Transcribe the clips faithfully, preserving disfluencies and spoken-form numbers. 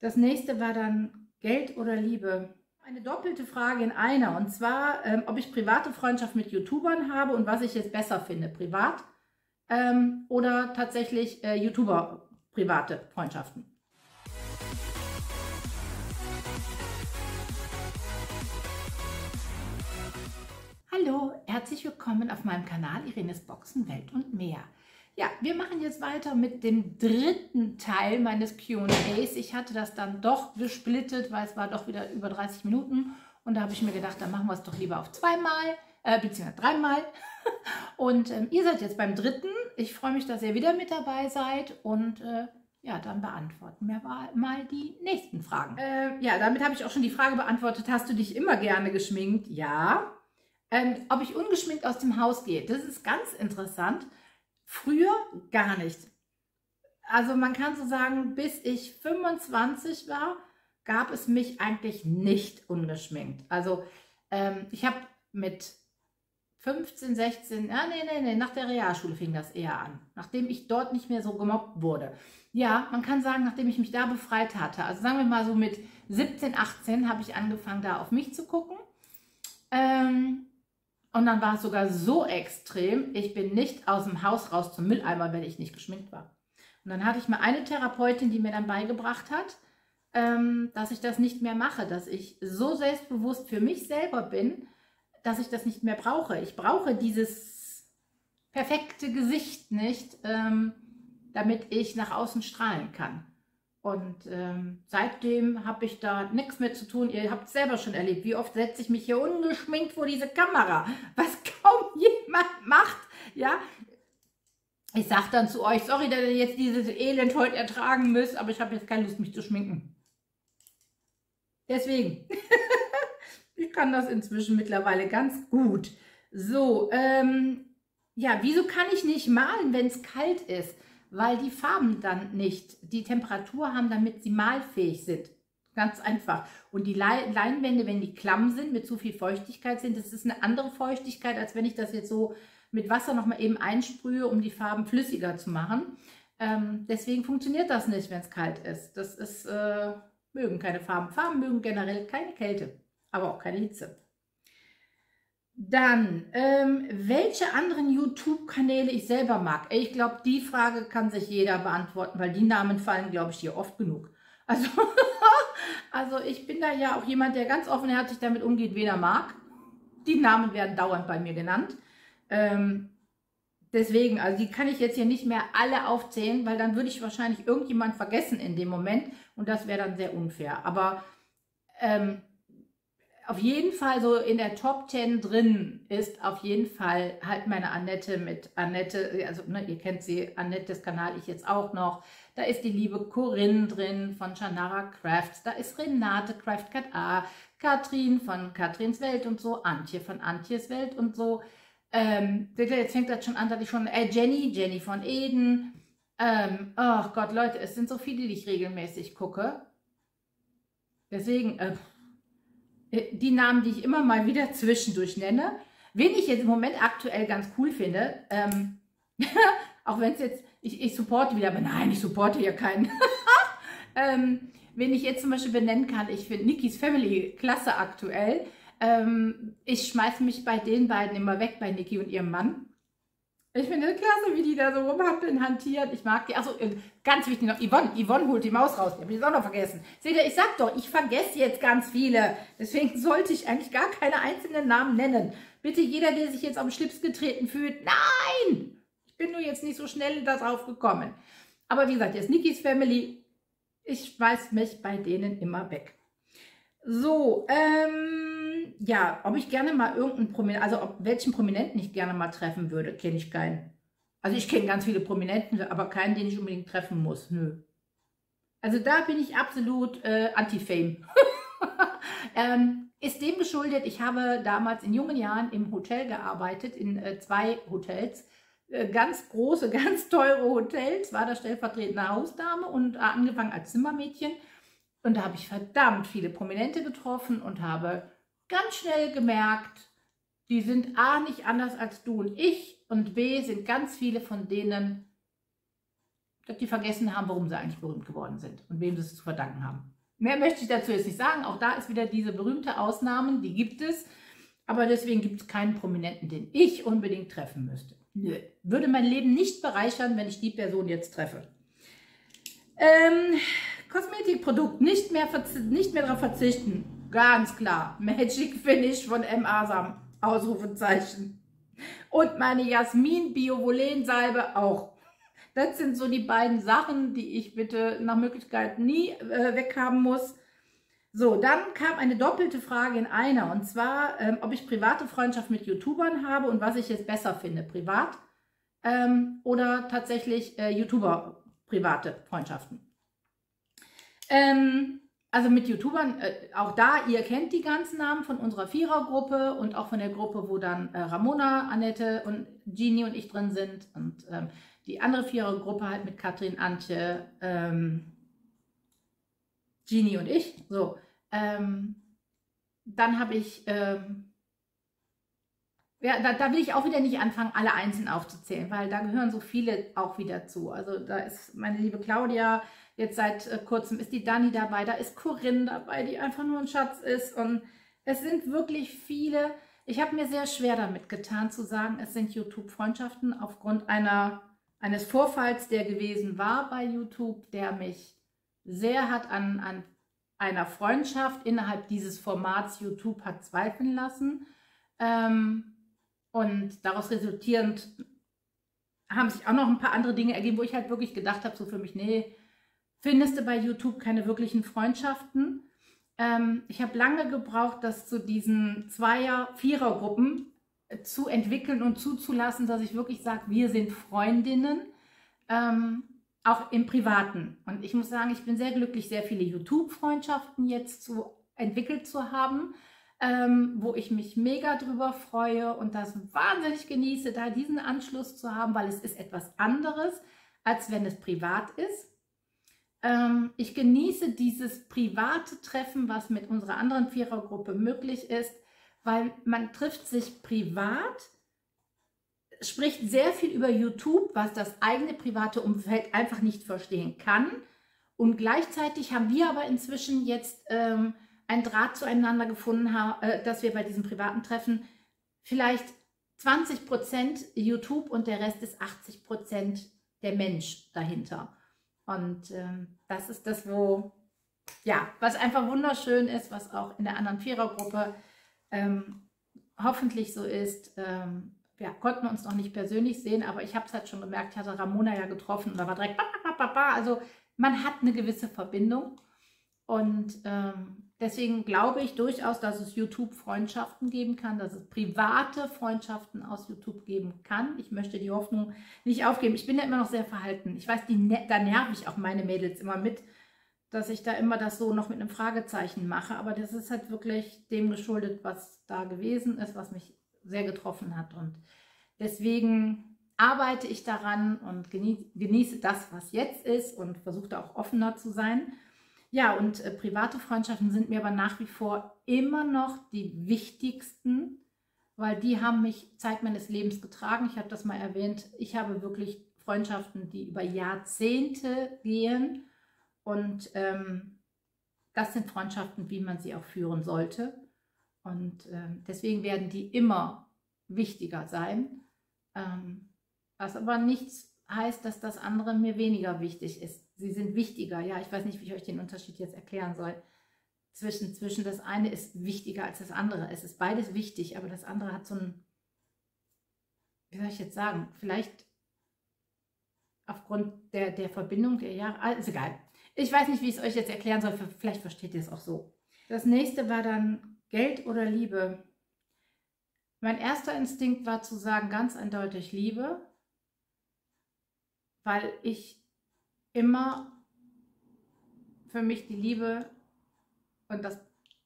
Das nächste war dann Geld oder Liebe. Eine doppelte Frage in einer, und zwar, ähm, ob ich private Freundschaft mit YouTubern habe und was ich jetzt besser finde, privat ähm, oder tatsächlich äh, YouTuber private Freundschaften. Hallo, herzlich willkommen auf meinem Kanal Irenes Boxen, Welt und mehr. Ja, wir machen jetzt weiter mit dem dritten Teil meines Q und A's. Ich hatte das dann doch gesplittet, weil es war doch wieder über dreißig Minuten. Und da habe ich mir gedacht, dann machen wir es doch lieber auf zweimal, äh, beziehungsweise dreimal. Und ähm, ihr seid jetzt beim dritten. Ich freue mich, dass ihr wieder mit dabei seid. Und äh, ja, dann beantworten wir mal die nächsten Fragen. Äh, ja, damit habe ich auch schon die Frage beantwortet. Hast du dich immer gerne geschminkt? Ja. Ähm, ob ich ungeschminkt aus dem Haus gehe, das ist ganz interessant. Früher gar nicht. Also man kann so sagen, bis ich fünfundzwanzig war, gab es mich eigentlich nicht ungeschminkt. Also ähm, ich habe mit fünfzehn, sechzehn, ah, nee, nee, nee, nach der Realschule fing das eher an, nachdem ich dort nicht mehr so gemobbt wurde. Ja, man kann sagen, nachdem ich mich da befreit hatte, also sagen wir mal so mit siebzehn, achtzehn habe ich angefangen, da auf mich zu gucken. Ähm, Und dann war es sogar so extrem, ich bin nicht aus dem Haus raus zum Mülleimer, wenn ich nicht geschminkt war. Und dann hatte ich mal eine Therapeutin, die mir dann beigebracht hat, ähm, dass ich das nicht mehr mache, dass ich so selbstbewusst für mich selber bin, dass ich das nicht mehr brauche. Ich brauche dieses perfekte Gesicht nicht, ähm, damit ich nach außen strahlen kann. Und ähm, seitdem habe ich da nichts mehr zu tun. Ihr habt es selber schon erlebt, wie oft setze ich mich hier ungeschminkt vor diese Kamera, was kaum jemand macht. Ja, ich sage dann zu euch, sorry, dass ihr jetzt dieses Elend heute ertragen müsst, aber ich habe jetzt keine Lust, mich zu schminken. Deswegen, ich kann das inzwischen mittlerweile ganz gut. So, ähm, ja, wieso kann ich nicht malen, wenn es kalt ist? Weil die Farben dann nicht die Temperatur haben, damit sie malfähig sind. Ganz einfach. Und die Leinwände, wenn die klamm sind, mit zu viel Feuchtigkeit sind, das ist eine andere Feuchtigkeit, als wenn ich das jetzt so mit Wasser nochmal eben einsprühe, um die Farben flüssiger zu machen. Ähm, deswegen funktioniert das nicht, wenn es kalt ist. Das ist, äh, mögen keine Farben. Farben mögen generell keine Kälte, aber auch keine Hitze. Dann, ähm, welche anderen YouTube-Kanäle ich selber mag? Ich glaube, die Frage kann sich jeder beantworten, weil die Namen fallen, glaube ich, hier oft genug. Also, also ich bin da ja auch jemand, der ganz offenherzig damit umgeht, wen er mag. Die Namen werden dauernd bei mir genannt. Ähm, deswegen, also die kann ich jetzt hier nicht mehr alle aufzählen, weil dann würde ich wahrscheinlich irgendjemand vergessen in dem Moment und das wäre dann sehr unfair. Aber ähm, auf jeden Fall so in der Top zehn drin ist auf jeden Fall halt meine Annette mit Annette, also ne, ihr kennt sie, Annettes Kanal, ich jetzt auch noch. Da ist die liebe Corinne drin von Shannara Crafts, da ist Renate Craftcat A, Katrin von Katrins Welt und so, Antje von Antjes Welt und so. Ähm, jetzt fängt das schon an, dass ich schon, äh, Jenny, Jenny von Eden. Ähm, oh Gott, Leute, es sind so viele, die ich regelmäßig gucke. Deswegen, äh, die Namen, die ich immer mal wieder zwischendurch nenne. Wen ich jetzt im Moment aktuell ganz cool finde, ähm, auch wenn es jetzt, ich, ich supporte wieder, aber nein, ich supporte hier keinen. ähm, wen ich jetzt zum Beispiel benennen kann, ich finde Nikis Family klasse aktuell. Ähm, ich schmeiße mich bei den beiden immer weg, bei Niki und ihrem Mann. Ich finde es klasse, wie die da so rumhampeln, hantieren. Ich mag die. Achso, ganz wichtig noch, Yvonne. Yvonne holt die Maus raus. Die habe ich jetzt auch noch vergessen. Seht ihr, ich sag doch, ich vergesse jetzt ganz viele. Deswegen sollte ich eigentlich gar keine einzelnen Namen nennen. Bitte jeder, der sich jetzt auf den Schlips getreten fühlt, nein! Ich bin nur jetzt nicht so schnell darauf gekommen. Aber wie gesagt, jetzt Nikis Family. Ich schmeiß mich bei denen immer weg. So, ähm, ja, ob ich gerne mal irgendeinen Prominenten, also ob welchen Prominenten ich gerne mal treffen würde, kenne ich keinen. Also ich kenne ganz viele Prominenten, aber keinen, den ich unbedingt treffen muss, nö. Also da bin ich absolut äh, anti-Fame. ähm, ist dem geschuldet, ich habe damals in jungen Jahren im Hotel gearbeitet, in äh, zwei Hotels, äh, ganz große, ganz teure Hotels, war da stellvertretende Hausdame und äh, angefangen als Zimmermädchen. Und da habe ich verdammt viele Prominente getroffen und habe ganz schnell gemerkt, die sind A, nicht anders als du und ich, und B, sind ganz viele von denen, dass die vergessen haben, warum sie eigentlich berühmt geworden sind und wem sie es zu verdanken haben. Mehr möchte ich dazu jetzt nicht sagen. Auch da ist wieder diese berühmte Ausnahmen, die gibt es. Aber deswegen gibt es keinen Prominenten, den ich unbedingt treffen müsste. Nö. Würde mein Leben nicht bereichern, wenn ich die Person jetzt treffe. Ähm, Kosmetikprodukt, nicht mehr, nicht mehr darauf verzichten. Ganz klar. Magic Finish von M. Asam. Ausrufezeichen. Und meine Jasmin Biovolen Salbe auch. Das sind so die beiden Sachen, die ich bitte nach Möglichkeit nie äh, weghaben muss. So, dann kam eine doppelte Frage in einer. Und zwar, ähm, ob ich private Freundschaft mit YouTubern habe und was ich jetzt besser finde. Privat ähm, oder tatsächlich äh, YouTuber private Freundschaften. Ähm, also mit YouTubern, äh, auch da, ihr kennt die ganzen Namen von unserer Vierergruppe und auch von der Gruppe, wo dann äh, Ramona, Annette und Genie und ich drin sind. Und ähm, die andere Vierergruppe halt mit Katrin, Antje, ähm, Genie und ich. So, ähm, dann habe ich, ähm, ja, da, da will ich auch wieder nicht anfangen, alle einzeln aufzuzählen, weil da gehören so viele auch wieder zu. Also da ist meine liebe Claudia, jetzt seit äh, kurzem ist die Dani dabei, da ist Corinne dabei, die einfach nur ein Schatz ist. Und es sind wirklich viele. Ich habe mir sehr schwer damit getan zu sagen, es sind YouTube-Freundschaften aufgrund einer, eines Vorfalls, der gewesen war bei YouTube, der mich sehr hat an, an einer Freundschaft innerhalb dieses Formats YouTube hat zweifeln lassen. Ähm, und daraus resultierend haben sich auch noch ein paar andere Dinge ergeben, wo ich halt wirklich gedacht habe, so für mich, nee, findest du bei YouTube keine wirklichen Freundschaften. Ähm, ich habe lange gebraucht, das zu diesen Zweier-, Vierer-Gruppen zu entwickeln und zuzulassen, dass ich wirklich sage, wir sind Freundinnen, ähm, auch im Privaten. Und ich muss sagen, ich bin sehr glücklich, sehr viele YouTube-Freundschaften jetzt zu, entwickelt zu haben, ähm, wo ich mich mega drüber freue und das wahnsinnig genieße, da diesen Anschluss zu haben, weil es ist etwas anderes, als wenn es privat ist. Ähm, ich genieße dieses private Treffen, was mit unserer anderen Vierergruppe möglich ist, weil man trifft sich privat, spricht sehr viel über YouTube, was das eigene private Umfeld einfach nicht verstehen kann. Und gleichzeitig haben wir aber inzwischen jetzt ähm, einen Draht zueinander gefunden, äh, dass wir bei diesem privaten Treffen vielleicht zwanzig Prozent YouTube und der Rest ist achtzig Prozent der Mensch dahinter. Und ähm, das ist das, wo, ja, was einfach wunderschön ist, was auch in der anderen Vierergruppe ähm, hoffentlich so ist. Ähm, wir konnten uns noch nicht persönlich sehen, aber ich habe es halt schon gemerkt, ich hatte Ramona ja getroffen und da war direkt, also man hat eine gewisse Verbindung. Und ähm, deswegen glaube ich durchaus, dass es YouTube-Freundschaften geben kann, dass es private Freundschaften aus YouTube geben kann. Ich möchte die Hoffnung nicht aufgeben. Ich bin ja immer noch sehr verhalten. Ich weiß, die, da nerv ich auch meine Mädels immer mit, dass ich da immer das so noch mit einem Fragezeichen mache. Aber das ist halt wirklich dem geschuldet, was da gewesen ist, was mich sehr getroffen hat. Und deswegen arbeite ich daran und genieße das, was jetzt ist und versuche da auch offener zu sein. Ja, und äh, private Freundschaften sind mir aber nach wie vor immer noch die wichtigsten, weil die haben mich Zeit meines Lebens getragen. Ich habe das mal erwähnt. Ich habe wirklich Freundschaften, die über Jahrzehnte gehen. Und ähm, das sind Freundschaften, wie man sie auch führen sollte. Und ähm, deswegen werden die immer wichtiger sein. Ähm, was aber nichts heißt, dass das andere mir weniger wichtig ist. Sie sind wichtiger. Ja, ich weiß nicht, wie ich euch den Unterschied jetzt erklären soll. Zwischen, zwischen das eine ist wichtiger als das andere. Es ist beides wichtig, aber das andere hat so ein, wie soll ich jetzt sagen, vielleicht aufgrund der, der Verbindung der Jahre, ist egal. Ich weiß nicht, wie ich es euch jetzt erklären soll, vielleicht versteht ihr es auch so. Das nächste war dann Geld oder Liebe. Mein erster Instinkt war zu sagen, ganz eindeutig Liebe, weil ich immer für mich die Liebe und das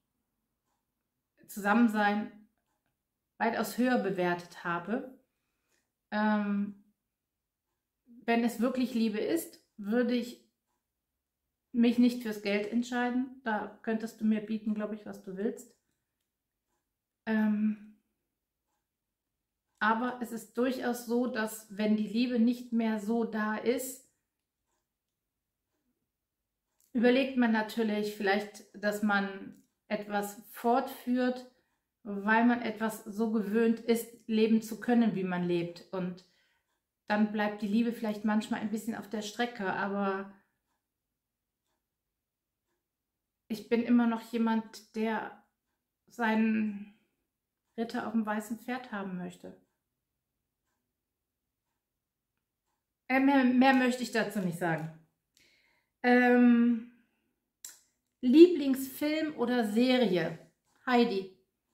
Zusammensein weitaus höher bewertet habe. Ähm, wenn es wirklich Liebe ist, würde ich mich nicht fürs Geld entscheiden. Da könntest du mir bieten, glaube ich, was du willst. Ähm, aber es ist durchaus so, dass wenn die Liebe nicht mehr so da ist, überlegt man natürlich vielleicht, dass man etwas fortführt, weil man etwas so gewöhnt ist, leben zu können, wie man lebt. Und dann bleibt die Liebe vielleicht manchmal ein bisschen auf der Strecke, aber ich bin immer noch jemand, der seinen Ritter auf dem weißen Pferd haben möchte. Äh, mehr, mehr möchte ich dazu nicht sagen. Ähm, Lieblingsfilm oder Serie? Heidi.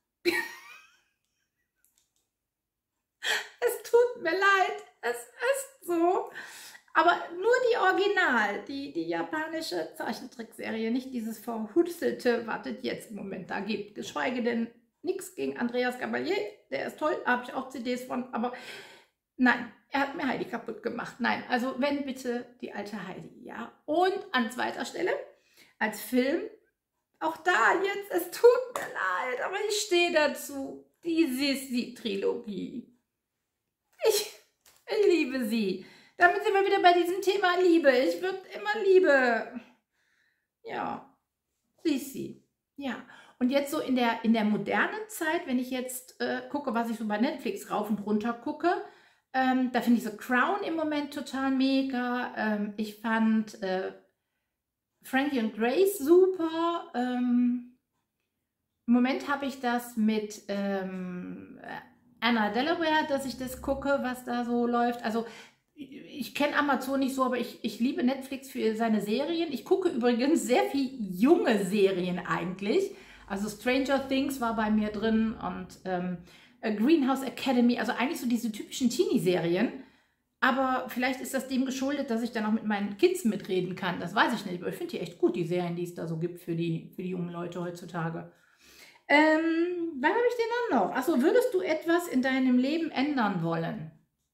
Es tut mir leid, es ist so. Aber nur die Original, die, die japanische Zeichentrickserie, nicht dieses verhutzelte, wartet jetzt im Moment da gibt. Geschweige denn nichts gegen Andreas Gabalier, der ist toll, habe ich auch C Ds von, aber nein, er hat mir Heidi kaputt gemacht. Nein, also wenn bitte die alte Heidi, ja. Und an zweiter Stelle, als Film, auch da jetzt, es tut mir leid, aber ich stehe dazu, die Sissi-Trilogie. Ich, ich liebe sie. Damit sind wir wieder bei diesem Thema Liebe. Ich würde immer Liebe. Ja, Sissi. Ja. Und jetzt so in der, in der modernen Zeit, wenn ich jetzt äh, gucke, was ich so bei Netflix rauf und runter gucke, ähm, da finde ich so Crown im Moment total mega. Ähm, ich fand äh, Frankie und Grace super. Ähm, Im Moment habe ich das mit ähm, Anna Delaware, dass ich das gucke, was da so läuft. Also ich kenne Amazon nicht so, aber ich, ich liebe Netflix für seine Serien. Ich gucke übrigens sehr viel junge Serien eigentlich. Also Stranger Things war bei mir drin und ähm, Greenhouse Academy, also eigentlich so diese typischen Teenie-Serien. Aber vielleicht ist das dem geschuldet, dass ich dann auch mit meinen Kids mitreden kann. Das weiß ich nicht, aber ich finde die echt gut, die Serien, die es da so gibt für die, für die jungen Leute heutzutage. Ähm, was habe ich denn dann noch? Achso, würdest du etwas in deinem Leben ändern wollen?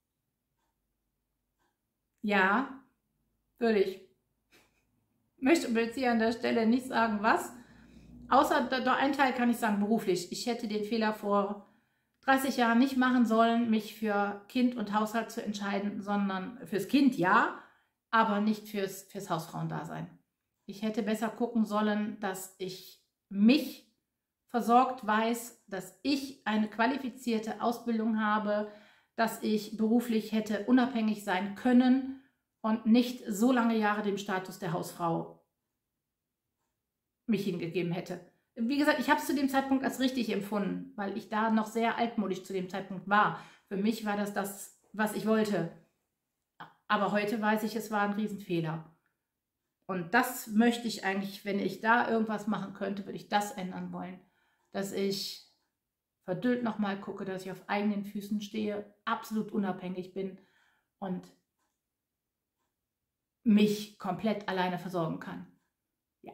Ja, würde ich. Möchte aber jetzt hier an der Stelle nicht sagen, was. Außer, da, da ein Teil kann ich sagen, beruflich. Ich hätte den Fehler vor dreißig Jahren nicht machen sollen, mich für Kind und Haushalt zu entscheiden, sondern fürs Kind ja, aber nicht fürs, fürs Hausfrauendasein. Ich hätte besser gucken sollen, dass ich mich versorgt weiß, dass ich eine qualifizierte Ausbildung habe, dass ich beruflich hätte unabhängig sein können und nicht so lange Jahre dem Status der Hausfrau mich hingegeben hätte. Wie gesagt, ich habe es zu dem Zeitpunkt als richtig empfunden, weil ich da noch sehr altmodisch zu dem Zeitpunkt war. Für mich war das das, was ich wollte. Aber heute weiß ich, es war ein Riesenfehler. Und das möchte ich eigentlich, wenn ich da irgendwas machen könnte, würde ich das ändern wollen. Dass ich verdüllt nochmal gucke, dass ich auf eigenen Füßen stehe, absolut unabhängig bin und mich komplett alleine versorgen kann. Ja.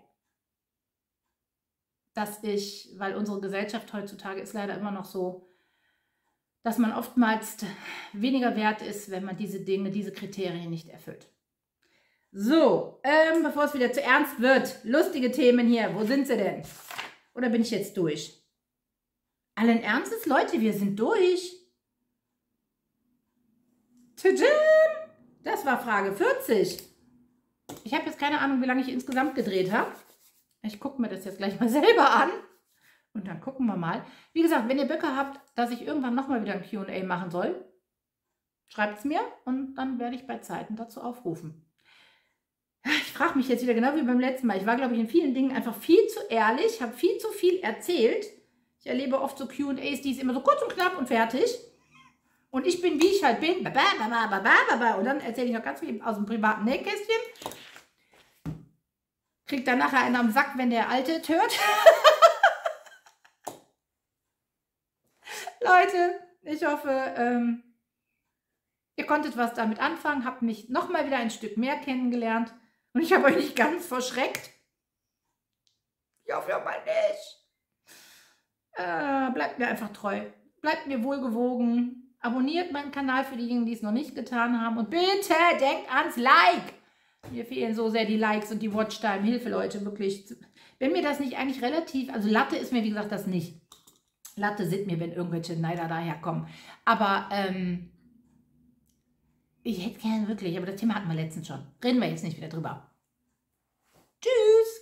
Dass ich, weil unsere Gesellschaft heutzutage ist leider immer noch so, dass man oftmals weniger wert ist, wenn man diese Dinge, diese Kriterien nicht erfüllt. So, ähm, bevor es wieder zu ernst wird, lustige Themen hier, wo sind sie denn? Oder bin ich jetzt durch? Allen Ernstes, Leute, wir sind durch. Tadam! Das war Frage vierzig. Ich habe jetzt keine Ahnung, wie lange ich insgesamt gedreht habe. Ich gucke mir das jetzt gleich mal selber an. Und dann gucken wir mal. Wie gesagt, wenn ihr Böcke habt, dass ich irgendwann nochmal wieder ein Q und A machen soll, schreibt es mir und dann werde ich bei Zeiten dazu aufrufen. Ich frage mich jetzt wieder genau wie beim letzten Mal. Ich war, glaube ich, in vielen Dingen einfach viel zu ehrlich, habe viel zu viel erzählt. Ich erlebe oft so Q und As, die ist immer so kurz und knapp und fertig. Und ich bin, wie ich halt bin. Und dann erzähle ich noch ganz viel aus dem privaten Nähkästchen. Kriegt dann nachher einen am Sack, wenn der Alte es hört. Leute, ich hoffe, ähm, ihr konntet was damit anfangen, habt mich nochmal wieder ein Stück mehr kennengelernt. Und ich habe euch nicht ganz verschreckt. Ich hoffe ja mal nicht. Äh, bleibt mir einfach treu. Bleibt mir wohlgewogen. Abonniert meinen Kanal für diejenigen, die es noch nicht getan haben. Und bitte denkt ans Like. Mir fehlen so sehr die Likes und die Watchtime. Hilfe, Leute, wirklich. Wenn mir das nicht eigentlich relativ... Also Latte ist mir, wie gesagt, das nicht. Latte sind mir, wenn irgendwelche Neider daherkommen. Aber, ähm... ich hätte gerne wirklich... Aber das Thema hatten wir letztens schon. Reden wir jetzt nicht wieder drüber. Tschüss!